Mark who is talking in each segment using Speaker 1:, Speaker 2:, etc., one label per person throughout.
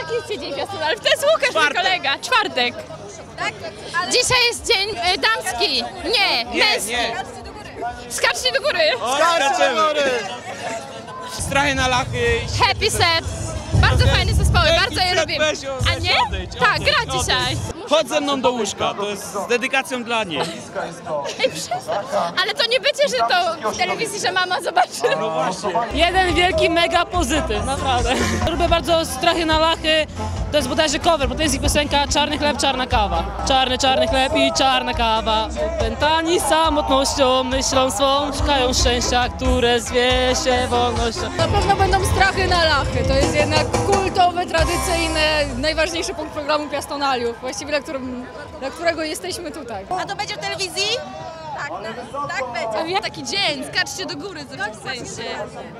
Speaker 1: Jaki jest dzień piastonaliów? To jest Łukasz, mój kolega. Czwartek. Tak? Ale... Dzisiaj jest dzień damski. Nie, męski. Skaczcie do góry.
Speaker 2: Skaczcie do góry. Strachy na lachy.
Speaker 1: Happy Set. Bardzo fajne zespoły, bardzo je lubimy. A nie? Tak, gra dzisiaj.
Speaker 2: Chodź ze mną do łóżka, to jest z dedykacją dla niej.
Speaker 1: Ej, ale to nie będzie, że to w telewizji, że mama zobaczy.
Speaker 2: No właśnie.
Speaker 3: Jeden wielki mega pozytyw, naprawdę. Lubię bardzo Strachy na lachy, to jest bodajże cover, bo to jest ich piosenka Czarny chleb, czarna kawa. Czarny, czarny chleb i czarna kawa. Opętani samotnością, myślą swą, szukają szczęścia, które zwie się wolnością.
Speaker 4: Na pewno będą Strachy na lachy, to jest jednak kultowe, tradycyjne, najważniejszy punkt programu Piastonaliów, właściwie dla którego jesteśmy tutaj.
Speaker 1: A to będzie w telewizji? Tak, tak będzie. Taki dzień, skaczcie do góry w sensie.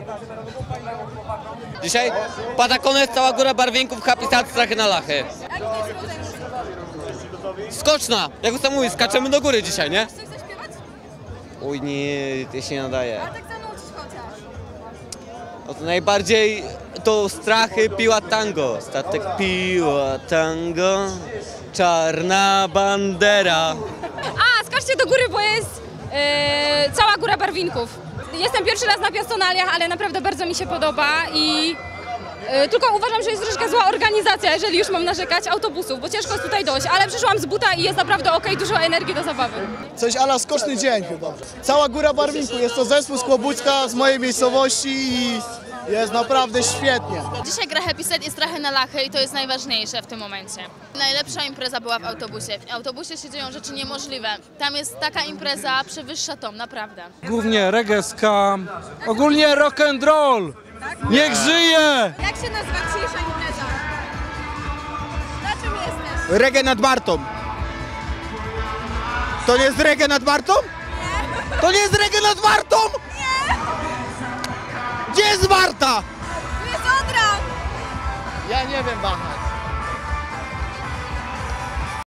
Speaker 5: Dzisiaj pada koniec, cała góra barwinków, happy start, Strachy na lachy. Skoczna, jak to mówi, skaczemy do góry dzisiaj, nie?
Speaker 4: Chcesz zaśpiewać?
Speaker 5: Uj, nie, to się nie nadaje.
Speaker 4: A tak zanąć chociaż.
Speaker 5: No to najbardziej to Strachy, piła tango. Statek piła tango, czarna bandera.
Speaker 1: A, skaczcie do góry, bo jest cała góra barwinków. Jestem pierwszy raz na Piastonaliach, ale naprawdę bardzo mi się podoba i tylko uważam, że jest troszkę zła organizacja, jeżeli już mam narzekać, autobusów, bo ciężko jest tutaj dojść, ale przyszłam z buta i jest naprawdę okej, dużo energii do zabawy.
Speaker 6: Coś ala skoczny dzień chyba. Cała góra barwinku, jest to zespół z Kłobucka, z mojej miejscowości i jest naprawdę świetnie.
Speaker 1: Dzisiaj gra Happy Set i Strachy na lachy i to jest najważniejsze w tym momencie. Najlepsza impreza była w autobusie. W autobusie się dzieją rzeczy niemożliwe. Tam jest taka impreza, przewyższa tom, naprawdę.
Speaker 7: Głównie reggae, ska, ogólnie rock and roll. Niech żyje!
Speaker 4: Jak się nazywa dzisiejsza impreza? Na czym jesteś?
Speaker 6: Reggae nad Bartą. To nie jest reggae nad Bartą? Nie. To nie jest reggae nad Bartą? Nie. Gdzie jest Barta?
Speaker 4: Tu jest Odra!
Speaker 6: Ja nie wiem, Bacha.